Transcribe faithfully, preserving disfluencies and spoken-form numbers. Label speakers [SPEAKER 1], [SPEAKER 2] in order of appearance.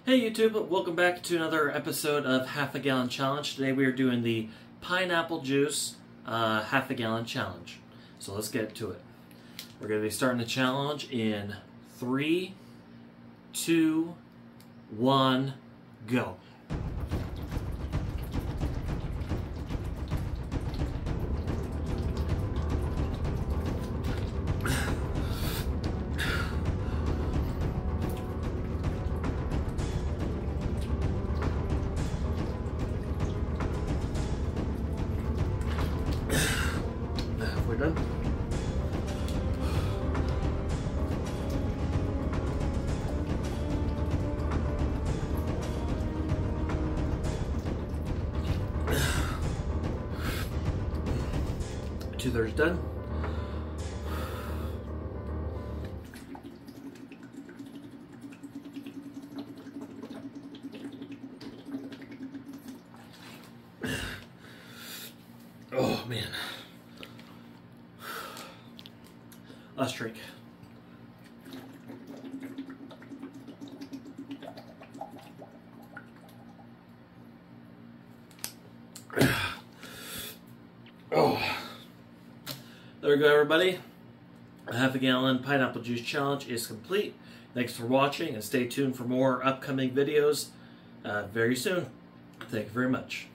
[SPEAKER 1] Hey YouTube, welcome back to another episode of Half a Gallon Challenge. Today we are doing the pineapple juice uh, half a gallon challenge. So let's get to it. We're going to be starting the challenge in three, two, one, go. We're done. Two thirds done. Oh man. Let's drink. Oh. There we go, everybody. A half a gallon pineapple juice challenge is complete. Thanks for watching and stay tuned for more upcoming videos uh, very soon. Thank you very much.